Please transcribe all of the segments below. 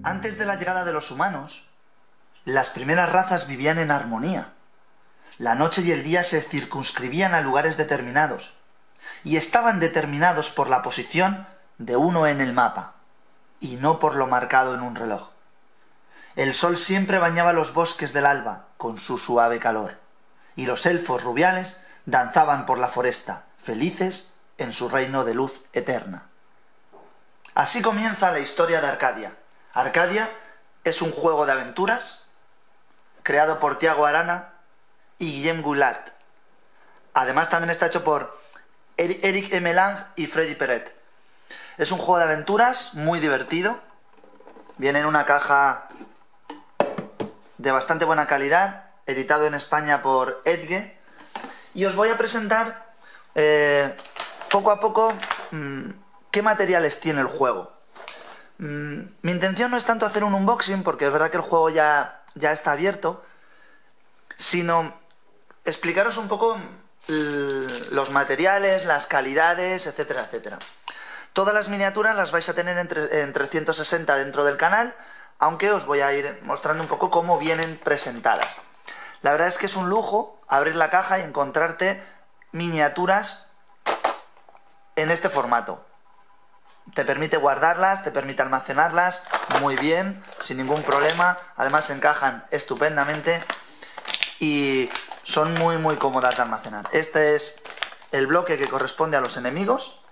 Antes de la llegada de los humanos, las primeras razas vivían en armonía. La noche y el día se circunscribían a lugares determinados, y estaban determinados por la posición de uno en el mapa, y no por lo marcado en un reloj. El sol siempre bañaba los bosques del alba con su suave calor, y los elfos rubiales danzaban por la foresta, felices en su reino de luz eterna. Así comienza la historia de Arcadia. Arcadia es un juego de aventuras creado por Thiago Arana y Guillem Goulart. Además también está hecho por Eric M. Lang y Freddy Perret. Es un juego de aventuras muy divertido. Viene en una caja de bastante buena calidad, editado en España por Edge. Y os voy a presentar poco a poco qué materiales tiene el juego. Mi intención no es tanto hacer un unboxing, porque es verdad que el juego ya está abierto, sino explicaros un poco los materiales, las calidades, etcétera, etcétera. Todas las miniaturas las vais a tener en 360 dentro del canal, aunque os voy a ir mostrando un poco cómo vienen presentadas. La verdad es que es un lujo abrir la caja y encontrarte miniaturas en este formato. Te permite guardarlas, te permite almacenarlas muy bien, sin ningún problema. Además se encajan estupendamente y son muy muy cómodas de almacenar. Este es el bloque que corresponde a los enemigos.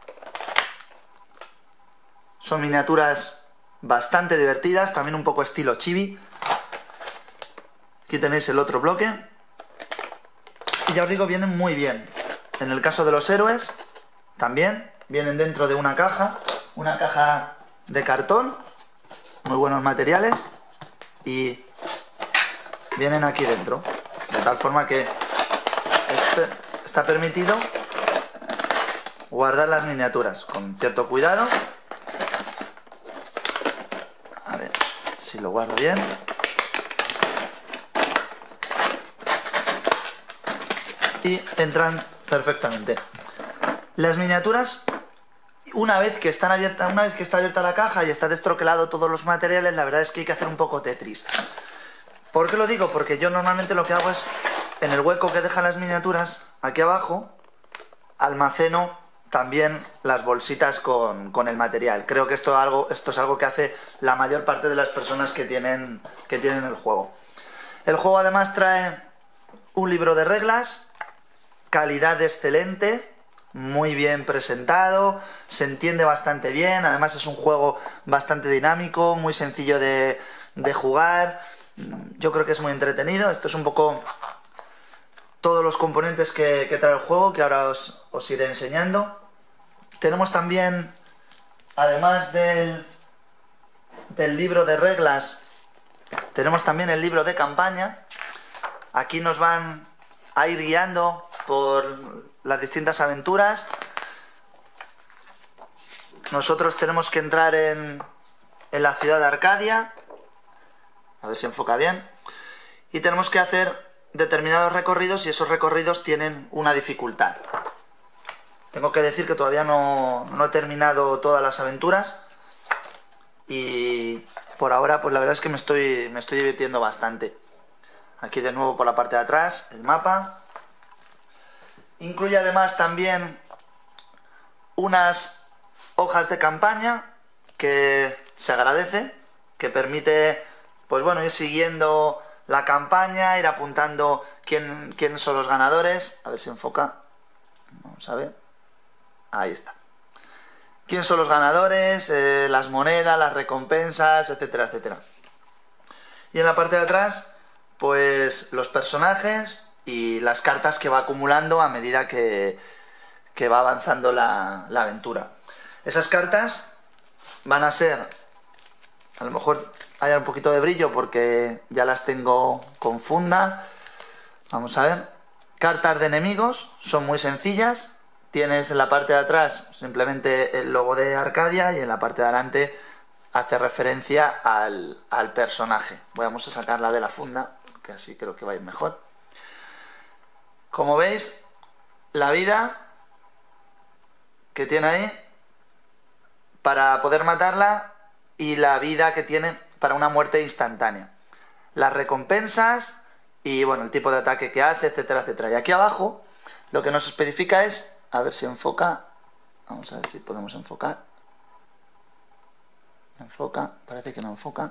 Son miniaturas bastante divertidas, también un poco estilo chibi. Aquí tenéis el otro bloque. Y ya os digo, vienen muy bien. En el caso de los héroes, también vienen dentro de una caja de cartón, muy buenos materiales, y vienen aquí dentro, de tal forma que está permitido guardar las miniaturas con cierto cuidado. A ver si lo guardo bien. Y entran perfectamente. Las miniaturas, una vez que está abierta la caja y está destroquelado todos los materiales, la verdad es que hay que hacer un poco Tetris. ¿Por qué lo digo? Porque yo normalmente lo que hago es, en el hueco que dejan las miniaturas, aquí abajo, almaceno también las bolsitas con el material. Creo que esto es algo que hace la mayor parte de las personas que tienen el juego. El juego además trae un libro de reglas, calidad excelente, muy bien presentado, se entiende bastante bien. Además es un juego bastante dinámico, muy sencillo de jugar. Yo creo que es muy entretenido. Esto es un poco todos los componentes que trae el juego, que ahora os iré enseñando. Tenemos también, además del libro de reglas, tenemos también el libro de campaña. Aquí nos van a ir guiando por las distintas aventuras. Nosotros tenemos que entrar en la ciudad de Arcadia, a ver si enfoca bien, y tenemos que hacer determinados recorridos, y esos recorridos tienen una dificultad. Tengo que decir que todavía no he terminado todas las aventuras, y por ahora pues la verdad es que me estoy divirtiendo bastante. Aquí de nuevo por la parte de atrás el mapa. Incluye además también unas hojas de campaña que se agradece, que permite, pues bueno, ir siguiendo la campaña, ir apuntando quiénes son los ganadores. A ver si enfoca. Vamos a ver. Ahí está. ¿Quiénes son los ganadores? Las monedas, las recompensas, etcétera, etcétera. Y en la parte de atrás, pues los personajes y las cartas que va acumulando a medida que va avanzando la aventura. Esas cartas van a ser, a lo mejor haya un poquito de brillo porque ya las tengo con funda. Vamos a ver. Cartas de enemigos, son muy sencillas. Tienes en la parte de atrás simplemente el logo de Arcadia, y en la parte de adelante hace referencia al personaje. Vamos a sacarla de la funda, que así creo que va a ir mejor. Como veis, la vida que tiene ahí, para poder matarla y la vida que tiene para una muerte instantánea. Las recompensas y bueno, el tipo de ataque que hace, etcétera, etcétera. Y aquí abajo lo que nos especifica es, a ver si enfoca, vamos a ver si podemos enfocar. Enfoca, parece que no enfoca.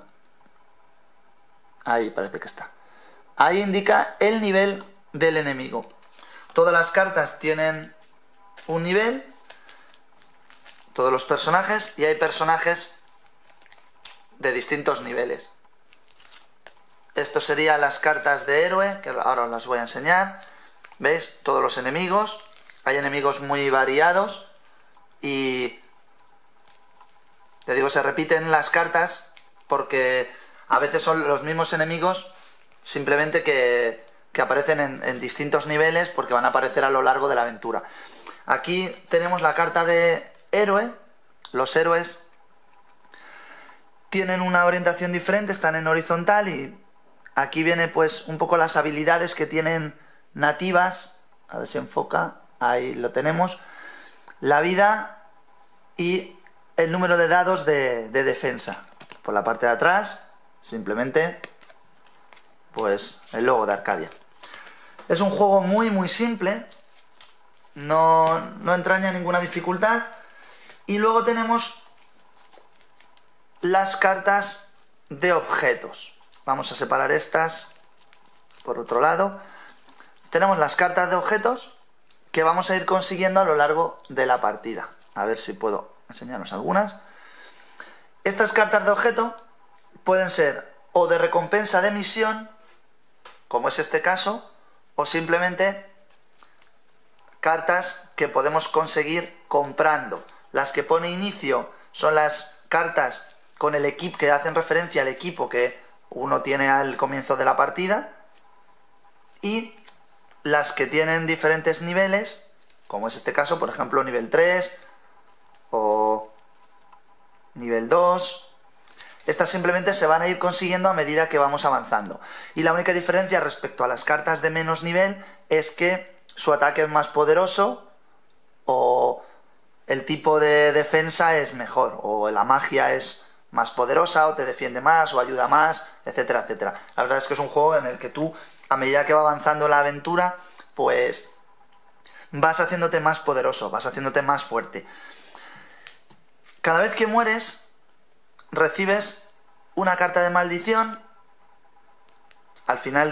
Ahí parece que está. Ahí indica el nivel del enemigo. Todas las cartas tienen un nivel, todos los personajes, y hay personajes de distintos niveles. Esto serían las cartas de héroe, que ahora os las voy a enseñar. ¿Veis? Todos los enemigos. Hay enemigos muy variados y, te digo, se repiten las cartas porque a veces son los mismos enemigos, simplemente que aparecen en distintos niveles porque van a aparecer a lo largo de la aventura. Aquí tenemos la carta de héroe. Los héroes tienen una orientación diferente, están en horizontal, y aquí viene pues un poco las habilidades que tienen nativas. A ver si enfoca, ahí lo tenemos. La vida y el número de dados de defensa. Por la parte de atrás, simplemente, pues el logo de Arcadia. Es un juego muy muy simple, no entraña ninguna dificultad. Y luego tenemos las cartas de objetos. Vamos a separar estas por otro lado. Tenemos las cartas de objetos que vamos a ir consiguiendo a lo largo de la partida. A ver si puedo enseñaros algunas. Estas cartas de objeto pueden ser o de recompensa de misión, como es este caso, o simplemente cartas que podemos conseguir comprando. Las que pone inicio son las cartas con el equipo, que hacen referencia al equipo que uno tiene al comienzo de la partida, y las que tienen diferentes niveles, como es este caso, por ejemplo, nivel 3 o nivel 2. Estas simplemente se van a ir consiguiendo a medida que vamos avanzando. Y la única diferencia respecto a las cartas de menos nivel es que su ataque es más poderoso, o el tipo de defensa es mejor, o la magia es más poderosa, o te defiende más, o ayuda más, etcétera, etcétera. La verdad es que es un juego en el que tú, a medida que va avanzando la aventura, pues vas haciéndote más poderoso, vas haciéndote más fuerte. Cada vez que mueres, recibes una carta de maldición. Al final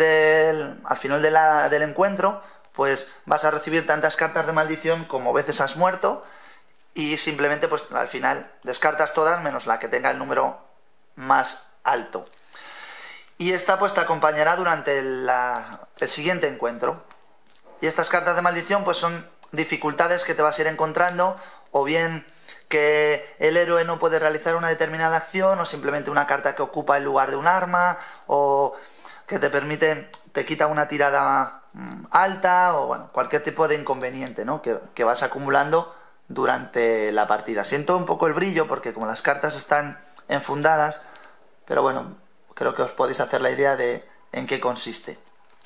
del encuentro, pues vas a recibir tantas cartas de maldición como veces has muerto, y simplemente pues al final descartas todas menos la que tenga el número más alto. Y esta pues te acompañará durante el siguiente encuentro. Y estas cartas de maldición pues son dificultades que te vas a ir encontrando, o bien que el héroe no puede realizar una determinada acción, o simplemente una carta que ocupa el lugar de un arma, o que te quita una tirada alta, o bueno, cualquier tipo de inconveniente, ¿no?, que vas acumulando durante la partida. Siento un poco el brillo porque como las cartas están enfundadas, pero bueno, creo que os podéis hacer la idea de en qué consiste.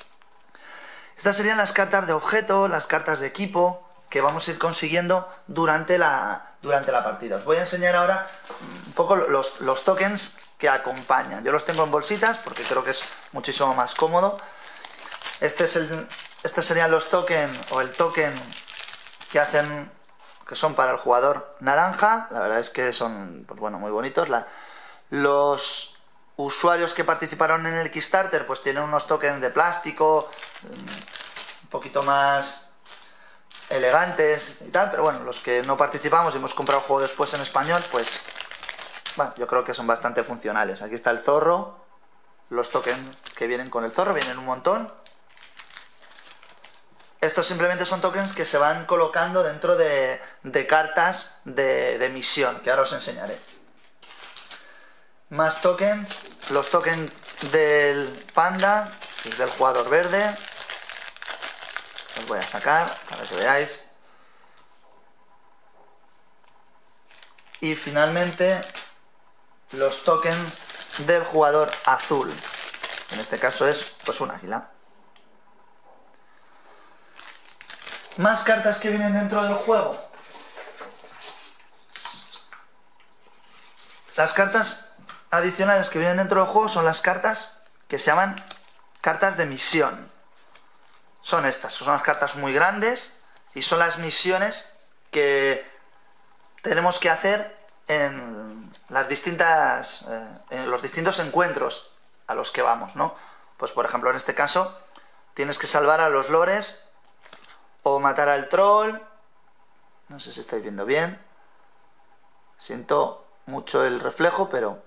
Estas serían las cartas de objeto, las cartas de equipo que vamos a ir consiguiendo durante la partida. Os voy a enseñar ahora un poco los tokens que acompañan. Yo los tengo en bolsitas porque creo que es muchísimo más cómodo. Estos serían los tokens, o el token que son para el jugador naranja. La verdad es que son, pues bueno, muy bonitos. Los usuarios que participaron en el Kickstarter pues tienen unos tokens de plástico un poquito más elegantes y tal, pero bueno, los que no participamos y hemos comprado el juego después en español, pues bueno, yo creo que son bastante funcionales. Aquí está el zorro, los tokens que vienen con el zorro, vienen un montón. Estos simplemente son tokens que se van colocando dentro de cartas de misión, que ahora os enseñaré. Más tokens, los tokens del panda, que es del jugador verde. Los voy a sacar para que veáis. Y finalmente los tokens del jugador azul. En este caso es pues un águila. Más cartas que vienen dentro del juego. Las cartas adicionales que vienen dentro del juego son las cartas que se llaman cartas de misión. Son estas, son unas cartas muy grandes y son las misiones que tenemos que hacer en los distintos encuentros a los que vamos, ¿no? Pues por ejemplo en este caso tienes que salvar a los lores o matar al troll. No sé si estáis viendo bien. Siento mucho el reflejo, pero...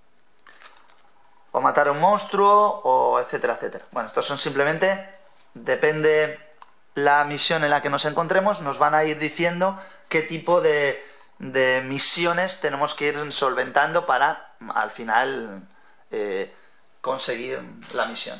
o matar a un monstruo, o etcétera, etcétera. Bueno, estos son simplemente... depende la misión en la que nos encontremos, nos van a ir diciendo qué tipo de misiones tenemos que ir solventando para, al final, conseguir la misión.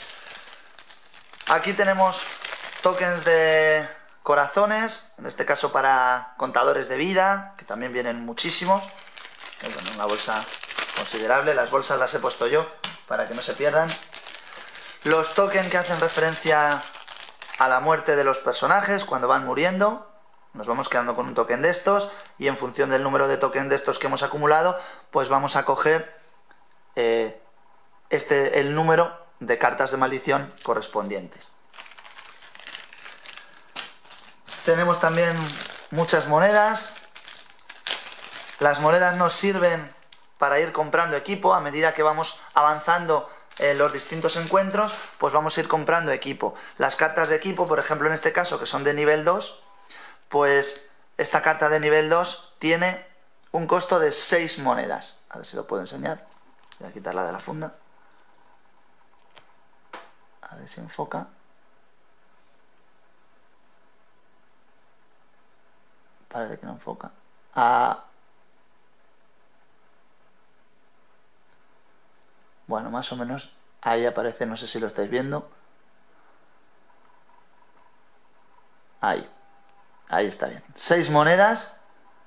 Aquí tenemos tokens de corazones, en este caso para contadores de vida, que también vienen muchísimos. Bueno, una bolsa considerable, las bolsas las he puesto yo para que no se pierdan. Los tokens que hacen referencia a la muerte de los personajes cuando van muriendo, nos vamos quedando con un token de estos y en función del número de tokens de estos que hemos acumulado, pues vamos a coger el número de cartas de maldición correspondientes. Tenemos también muchas monedas. Las monedas nos sirven para ir comprando equipo. A medida que vamos avanzando en los distintos encuentros, pues vamos a ir comprando equipo. Las cartas de equipo, por ejemplo en este caso, que son de nivel 2, pues esta carta de nivel 2 tiene un costo de 6 monedas. A ver si lo puedo enseñar. Voy a quitarla de la funda. A ver si enfoca. Parece que no enfoca. Bueno, más o menos ahí aparece, no sé si lo estáis viendo. Ahí está bien. 6 monedas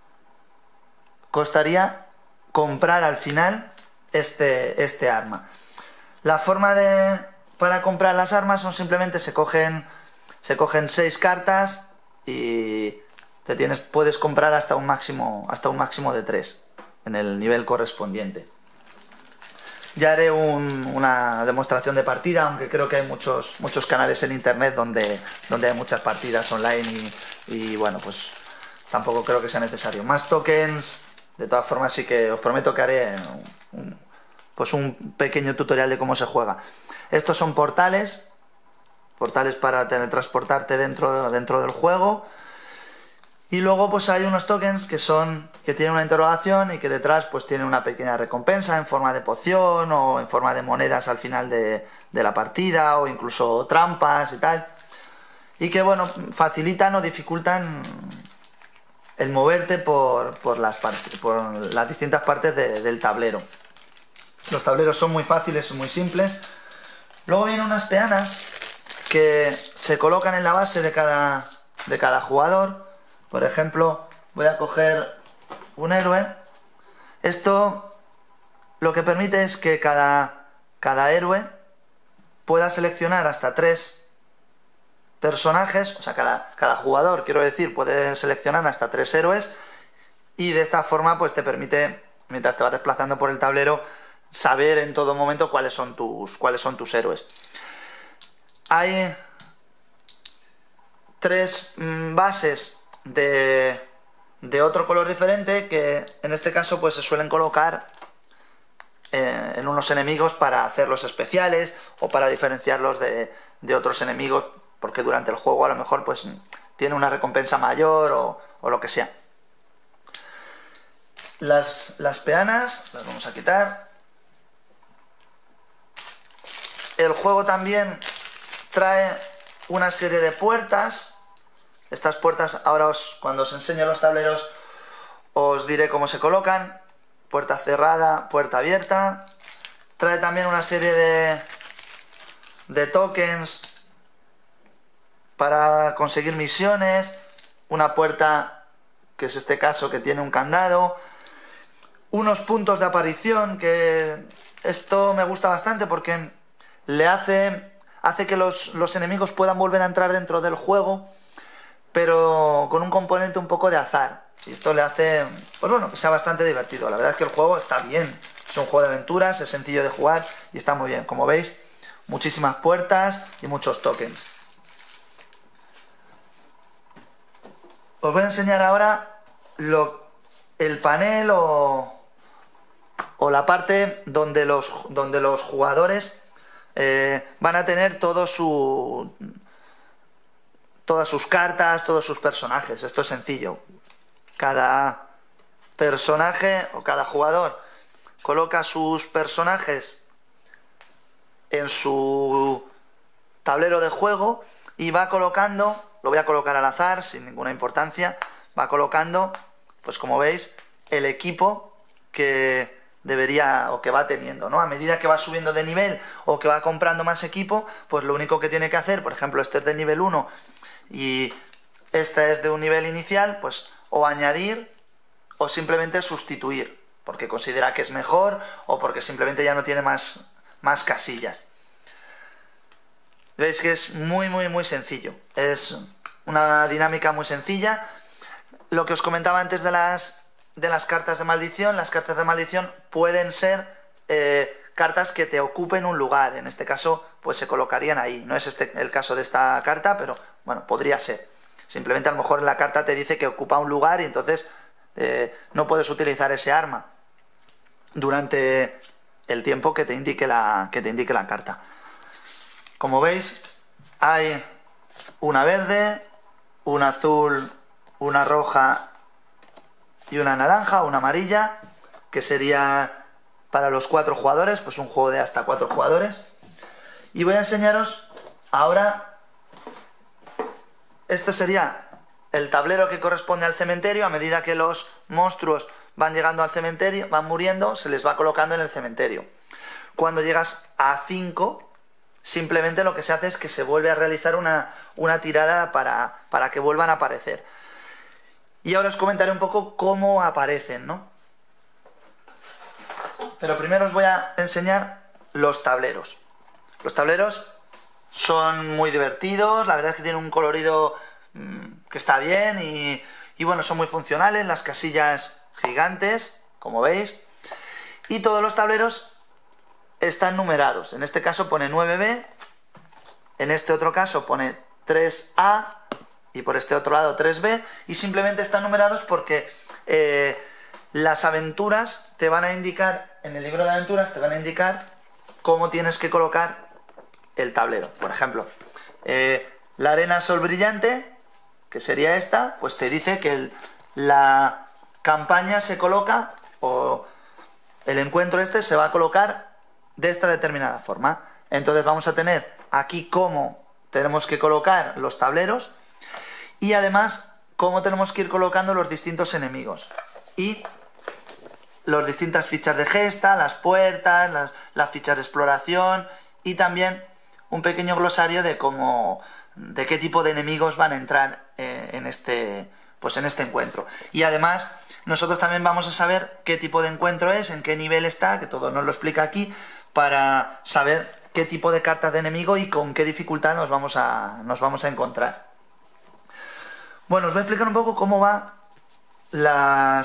costaría comprar al final este arma. La forma para comprar las armas son simplemente se cogen 6 cartas y puedes comprar hasta un máximo de 3 en el nivel correspondiente. Ya haré una demostración de partida, aunque creo que hay muchos canales en internet donde hay muchas partidas online y bueno, pues tampoco creo que sea necesario. Más tokens, de todas formas sí que os prometo que haré un pequeño tutorial de cómo se juega. Estos son portales para teletransportarte dentro del juego. Y luego pues hay unos tokens que tienen una interrogación y que detrás pues tienen una pequeña recompensa en forma de poción o en forma de monedas al final de la partida o incluso trampas y tal. Y que bueno, facilitan o dificultan el moverte por las distintas partes del tablero. Los tableros son muy fáciles y muy simples. Luego vienen unas peanas que se colocan en la base de cada jugador. Por ejemplo, voy a coger un héroe. Esto lo que permite es que cada héroe pueda seleccionar hasta 3 personajes, o sea, cada jugador, quiero decir, puede seleccionar hasta 3 héroes y de esta forma pues te permite, mientras te vas desplazando por el tablero, saber en todo momento cuáles son tus héroes. Hay 3 bases de otro color diferente que en este caso pues se suelen colocar en unos enemigos para hacerlos especiales o para diferenciarlos de otros enemigos, porque durante el juego a lo mejor pues tiene una recompensa mayor o lo que sea. Las peanas las vamos a quitar. El juego también trae una serie de puertas. Estas puertas, ahora cuando os enseñe los tableros, os diré cómo se colocan. Puerta cerrada, puerta abierta. Trae también una serie de tokens para conseguir misiones. Una puerta, que es este caso, que tiene un candado. Unos puntos de aparición, que esto me gusta bastante porque le hace que los enemigos puedan volver a entrar dentro del juego, pero con un componente un poco de azar. Y esto le hace, pues bueno, que sea bastante divertido. La verdad es que el juego está bien. Es un juego de aventuras, es sencillo de jugar y está muy bien. Como veis, muchísimas puertas y muchos tokens. Os voy a enseñar ahora el panel o la parte donde los jugadores van a tener todas sus cartas, todos sus personajes. Esto es sencillo. Cada personaje o cada jugador coloca sus personajes en su tablero de juego y va colocando, lo voy a colocar al azar sin ninguna importancia, va colocando, pues como veis, el equipo que debería o que va teniendo, ¿no? A medida que va subiendo de nivel o que va comprando más equipo, pues lo único que tiene que hacer, por ejemplo, este es del nivel 1 y este es de un nivel inicial, pues o añadir o simplemente sustituir, porque considera que es mejor o porque simplemente ya no tiene más casillas. Veis que es muy sencillo, es una dinámica muy sencilla. Lo que os comentaba antes de las cartas de maldición, las cartas de maldición pueden ser cartas que te ocupen un lugar, en este caso pues se colocarían ahí. No es el caso de esta carta, pero bueno, podría ser. Simplemente a lo mejor en la carta te dice que ocupa un lugar y entonces no puedes utilizar ese arma durante el tiempo que te indique la carta. Como veis, hay una verde, una azul, una roja y una naranja, una amarilla, que sería para los 4 jugadores, pues un juego de hasta 4 jugadores. Y voy a enseñaros ahora. Este sería el tablero que corresponde al cementerio. A medida que los monstruos van llegando al cementerio, van muriendo, se les va colocando en el cementerio. Cuando llegas a 5, simplemente lo que se hace es que se vuelve a realizar una tirada para que vuelvan a aparecer. Y ahora os comentaré un poco cómo aparecen, ¿no? Pero primero os voy a enseñar los tableros. Los tableros son muy divertidos, la verdad es que tienen un colorido que está bien y bueno, son muy funcionales, las casillas gigantes, como veis, y todos los tableros están numerados. En este caso pone 9B, en este otro caso pone 3A y por este otro lado 3B, y simplemente están numerados porque las aventuras te van a indicar, en el libro de aventuras te van a indicar cómo tienes que colocar el tablero. Por ejemplo, la arena sol brillante, que sería esta, pues te dice que la campaña se coloca, o el encuentro este se va a colocar de esta determinada forma. Entonces vamos a tener aquí cómo tenemos que colocar los tableros y además cómo tenemos que ir colocando los distintos enemigos y las distintas fichas de gesta, las puertas, las fichas de exploración y también un pequeño glosario de qué tipo de enemigos van a entrar en este encuentro. Y además nosotros también vamos a saber qué tipo de encuentro es, en qué nivel está, que todo nos lo explica aquí, para saber qué tipo de cartas de enemigo y con qué dificultad nos vamos a encontrar. Bueno, os voy a explicar un poco cómo va la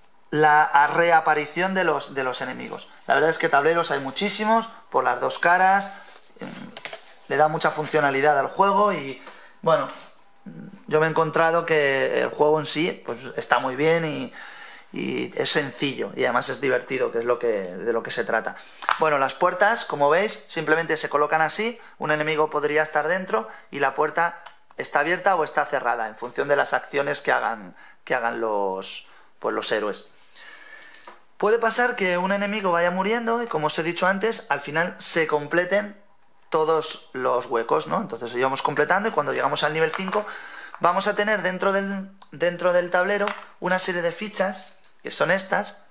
reaparición de los enemigos. La verdad es que tableros hay muchísimos, por las dos caras, le da mucha funcionalidad al juego y bueno, yo me he encontrado que el juego en sí pues está muy bien y es sencillo y además es divertido, que es de lo que se trata. Bueno, las puertas, como veis, simplemente se colocan así, un enemigo podría estar dentro y la puerta está abierta o está cerrada en función de las acciones que hagan los héroes. Puede pasar que un enemigo vaya muriendo y, como os he dicho antes, al final se completen todos los huecos, ¿no? Entonces lo íbamos completando y cuando llegamos al nivel 5 vamos a tener dentro del tablero una serie de fichas, que son estas,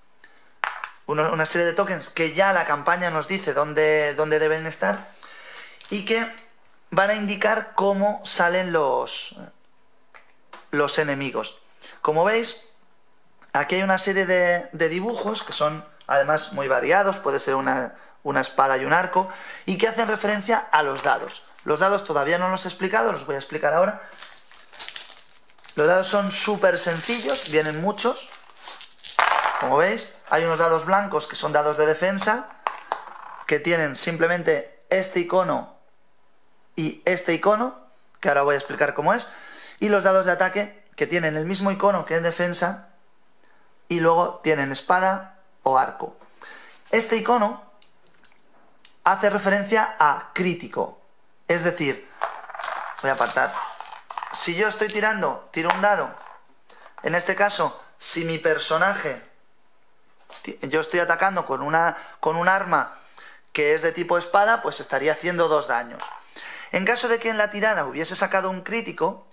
una serie de tokens que ya la campaña nos dice dónde deben estar y que van a indicar cómo salen los enemigos. Como veis, aquí hay una serie de dibujos que son además muy variados, puede ser una espada y un arco, y que hacen referencia a los dados. Los dados todavía no los he explicado, los voy a explicar ahora. Los dados son súper sencillos, vienen muchos. Como veis, hay unos dados blancos que son dados de defensa, que tienen simplemente este icono y este icono, que ahora voy a explicar cómo es, y los dados de ataque, que tienen el mismo icono que en defensa, y luego tienen espada o arco. Este icono hace referencia a crítico, es decir, voy a apartar, si yo estoy tiro un dado, en este caso, si mi personaje, yo estoy atacando con un arma que es de tipo espada, pues estaría haciendo 2 daños. En caso de que en la tirada hubiese sacado un crítico,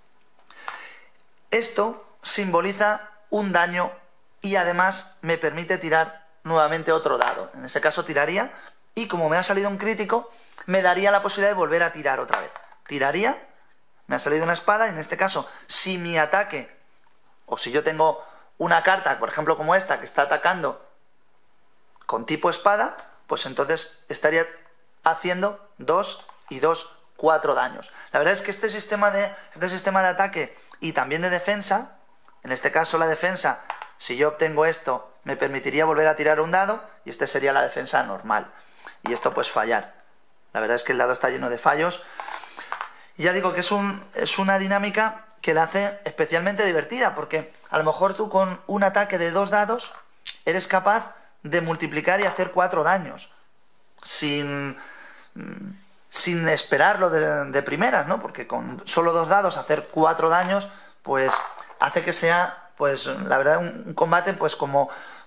esto simboliza un daño y además me permite tirar nuevamente otro dado. En este caso tiraría y como me ha salido un crítico, me daría la posibilidad de volver a tirar otra vez. Tiraría, me ha salido una espada y en este caso, si mi ataque, o si yo tengo una carta, por ejemplo como esta, que está atacando con tipo espada, pues entonces estaría haciendo 2 y 2, 4 daños. La verdad es que este sistema de ataque y también de defensa, en este caso la defensa, si yo obtengo esto, me permitiría volver a tirar un dado, y este sería la defensa normal. Y esto pues fallar. La verdad es que el dado está lleno de fallos. Y ya digo que es una dinámica que la hace especialmente divertida, porque a lo mejor tú con un ataque de 2 dados eres capaz de multiplicar y hacer 4 daños. Sin esperarlo de primeras, ¿no? Porque con solo 2 dados hacer 4 daños, pues hace que sea, pues la verdad, un combate pues como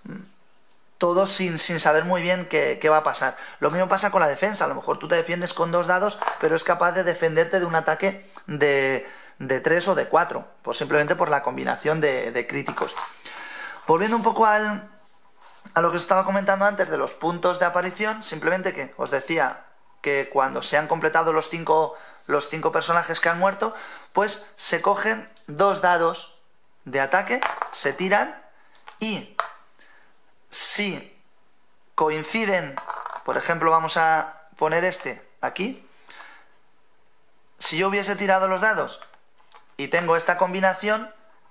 todo sin saber muy bien qué va a pasar. Lo mismo pasa con la defensa, a lo mejor tú te defiendes con 2 dados, pero es capaz de defenderte de un ataque de 3 o de 4, pues simplemente por la combinación de críticos. Volviendo un poco a lo que os estaba comentando antes de los puntos de aparición, simplemente que os decía que cuando se han completado los 5 personajes que han muerto, pues se cogen 2 dados de ataque, se tiran y si coinciden, por ejemplo vamos a poner este aquí, si yo hubiese tirado los dados y tengo esta combinación,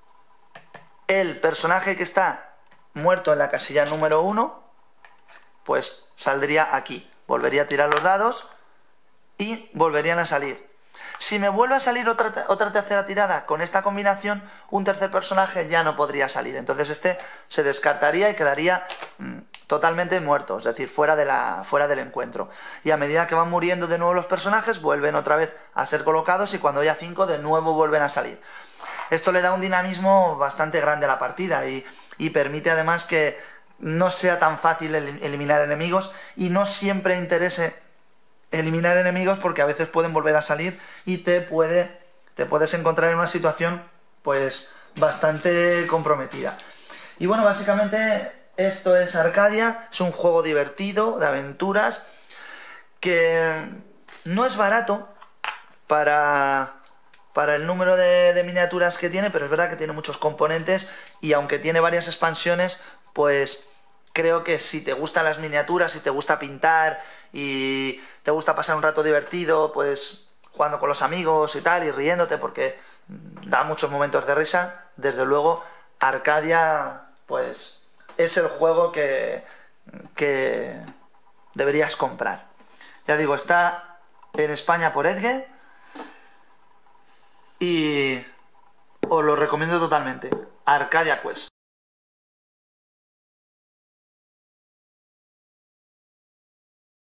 el personaje que está muerto en la casilla número 1, pues saldría aquí. Volvería a tirar los dados y volverían a salir. Si me vuelve a salir otra tercera tirada con esta combinación, un tercer personaje ya no podría salir. Entonces este se descartaría y quedaría totalmente muerto, es decir, fuera del encuentro. Y a medida que van muriendo de nuevo los personajes, vuelven otra vez a ser colocados y cuando haya 5 de nuevo vuelven a salir. Esto le da un dinamismo bastante grande a la partida y permite además que no sea tan fácil eliminar enemigos y no siempre interese eliminar enemigos porque a veces pueden volver a salir y te puedes encontrar en una situación pues bastante comprometida. Y bueno, básicamente esto es Arcadia, es un juego divertido, de aventuras, que no es barato para el número de miniaturas que tiene, pero es verdad que tiene muchos componentes y aunque tiene varias expansiones, pues creo que si te gustan las miniaturas, si te gusta pintar y te gusta pasar un rato divertido, pues jugando con los amigos y tal, y riéndote porque da muchos momentos de risa, desde luego Arcadia pues es el juego que deberías comprar. Ya digo, está en España por Edge y os lo recomiendo totalmente. Arcadia Quest.